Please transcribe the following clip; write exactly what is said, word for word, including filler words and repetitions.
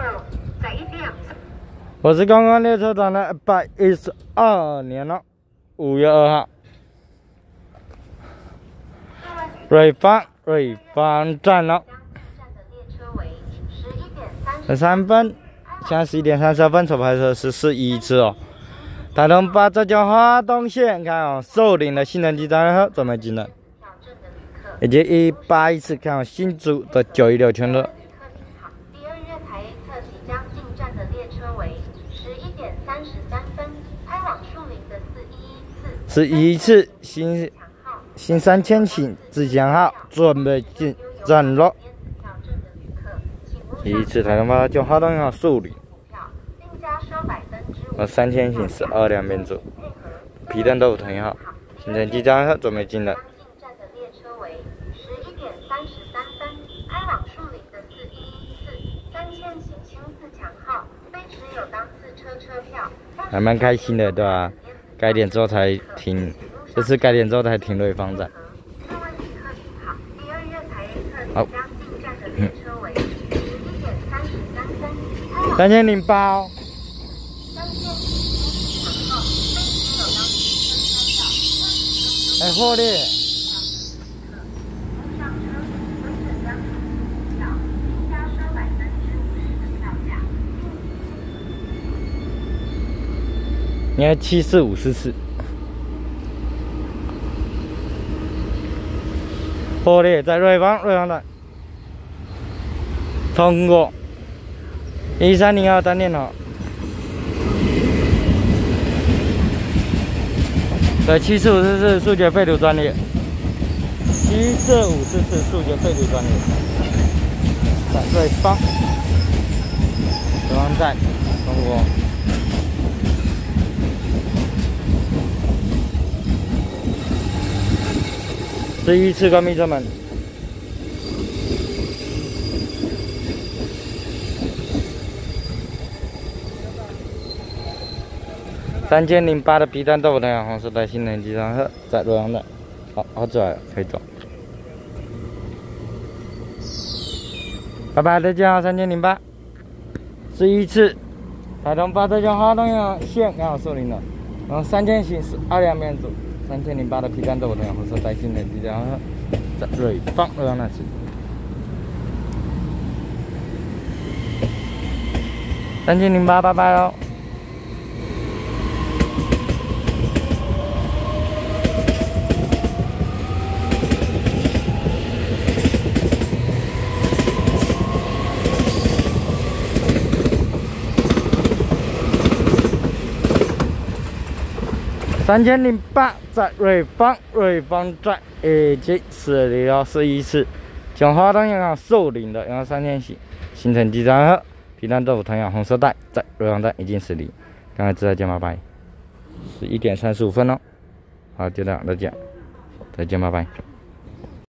我是刚刚列车长的一百一十二年了，五月二号，瑞芳瑞芳站了，十三分，现在十一点三十二分，首排车是四一次哦。台东八浙江花东线，看哦，寿岭的新城机站车准备进了，以及一八一次看哦，新竹的九一六全车。 是一次新新三千型自强号准备进站了。一次台东八就花东号树林，和三千型十二辆编组，皮蛋豆腐同一号，新城机站车准备进了。还蛮开心的，对吧？ 改点之后才停，这次改点之后才停瑞芳站。好，嗯，三千零八哦。哎，获利。应该七四五四四，获利在瑞芳瑞芳站通过一三零二单电脑，对七四五四四数学废土专列，七四五四四数学废土专列，在瑞芳瑞芳站通过。 十一次关闭车门，三千零八的皮蛋豆腐汤红色带新城机站车在洛阳站，好，好出来了，可以走。拜拜，再见啊，三千零八，十一次，台东八浙江花东线刚好树林了，然后三千型十二辆编组。 三千零八的皮蛋豆腐汤红色带新城机站车在瑞芳洛阳站时，三千零八，拜拜喽。三千零八在瑞芳瑞芳站已经驶离了十一次，从花东沿岸寿岭的，然后三千型新城机站车皮蛋豆腐同样红色带在瑞芳站已经驶离，刚才知道见拜拜，十一点三十五分了，好，就这样再见，再见拜拜。